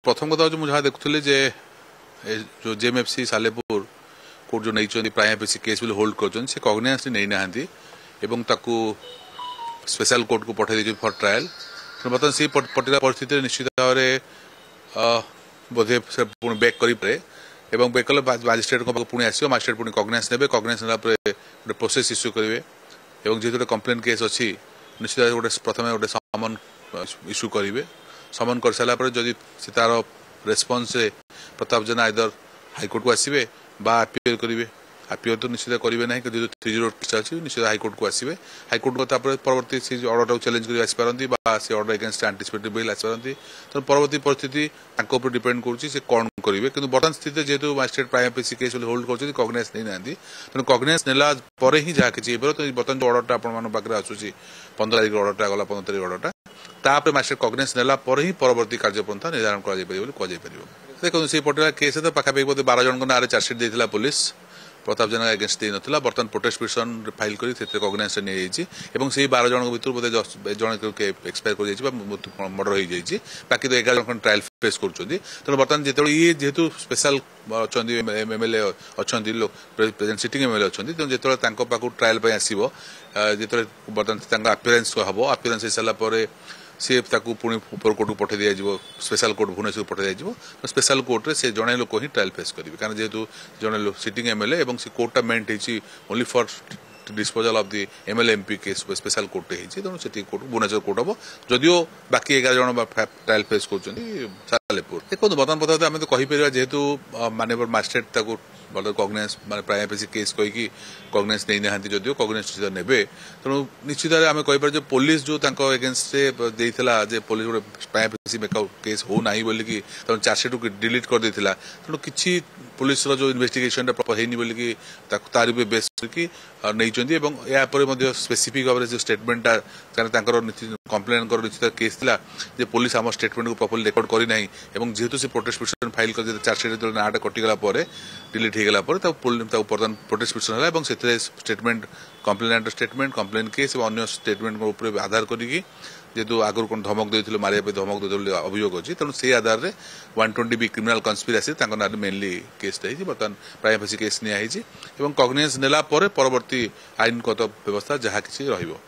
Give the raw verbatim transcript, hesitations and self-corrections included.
प्रथम कथा हूँ मुझे देखुली जे जो जेएमएफसी सालेपुर कोर्ट जो नहीं प्राइम एफिसी केस होल्ड कर कग्निजेंस नहीं ना स्पेशल कोर्ट को पठाई दी फॉर ट्रायल तो बर्तमान से पर्टिकुलर परिस्थिति निश्चित भाव में बोधे बैक करे एवं बैक कले मजिस्ट्रेट पुणी आस मजिस्ट्रेट पुणी कग्निजेंस ने कग्निजेंस ना गोटे प्रोसेस इश्यू करेंगे और जेहतु कंप्लेन केस अच्छी निश्चित भाव गोटे प्रथम गोटे समन इश्यू करेंगे समन कर सारापर जदि से तार response Pratap Jena either high court को आसवे बा अपील करेंगे अपील तो निश्चित करेंगे ना कि थ्री जीरो अच्छी निश्चित हाइकोर्ट को आसवे हाइकोर्ट को परवर्ती से अर्डर को चैलेंज कर आसपारती से अर्डर एगेन्स्ट एंटीसिपेटरी बिल आसपारती तो परवर्ती परिस्थिति डिपेंड करुँचे कौन करेंगे कि बर्तमान स्थित जेहतु magistrate prima facie case hold कर कग्निजेंस नहीं ना तेणु कग्निजेंस नेला ही जहाँ किसी तो बर्तमान जो अर्डरटा आप आसूसी पंद्रह तारीख अर्डरटा गला पंद्रह तारीख अर्डरटा तापर मजिस्ट्रेट कग्निजेंस नेला ही परवर्ती कार्यपंथा निर्धारण कर देखो से पर्टिकुलर केस तो पाखापाखि बोधे बार जन ना चार्जसीट देता पुलिस प्रताप जेना एगेन्स्ट दे ना बर्तमान प्रोटेस्ट पिटिशन फाइल कर कग्निजेंस नहीं से बार जन भर बोधे जन एक्सपायर कर मर्डर हो जाए बाकी तो एगार जन ट्रायल फेस कर तेणु बर्तमान जो ये जेहेतु स्पेशल अच्छा एमएलए अच्छा प्रेजेंट सिटिंग एमएलए अच्छा तेनाली जो ट्रायल आसो जो बर्तमान अपीयरेंस हम अपीयरेंस हो सारापर सी पुणी ऊपर कोर्ट को पठाई दिया स्पेशल कोर्ट भुवनेश्वर पठाई दिया स्पेशल कोर्ट रे से जड़े लोक ही ट्रायल फेस करेंगे कारण जेहेतु जड़े सिटिंग एमएलए और से कोर्टा मेंट होती only for disposal of the MLA MP case special court होती तेणु से कोर्ट भुवनेश्वर कोर्ट हम जदिव बाकी एगार जन ट्रायल फेस कर सालेपुर देखो बर्तमान पता आम तो कहीपर जेहेतु माननीय मजिस्ट्रेट कग्निजेंस माने प्राइम एफिसी केस कहीकि कग्निजेंस नहीं ना जदिव कग्निजेंस निश्चित ने तेणु निश्चित भाव आम कहीपर पुलिस जो एगेन्स्ट देता जे पुलिस गोटे प्राइम एफिसी मेकआउट केस हो ना बोलिकी चार्जसीट को डिलीट कर देता तेणु किसी पुलिस जो इन्वेस्टिगेशन प्रॉपर होनी बोलिकी तार बेस की नहीं यापर स्पेसिफिक भाव में जो स्टेटमेंटा कंप्लेन कर निश्चित केस था जे पुलिस आम स्टेटमेंट को प्रॉपर्ली रेकर्ड करना जेहेतु से प्रोटेस्ट पिटिशन फाइल कर चार्जसीट जो नाटा कटिगला डिलीट होगला बर्तमान प्रोटेस्ट पिटिशन है से statement complainant statement complaint case और अन्य स्टेटमेंट आधार करी जेहेतु आगुरी कौन धमक देते मारे धमक देते अभियोग अच्छी तेणु से आधार में one twenty B criminal conspiracy ना मेनली केस बर्तमान प्राइम एफिसी केस निया कग्निजेंस नेला परवर्ती आईनगत व्यवस्था जहाँ किसी रहिबो।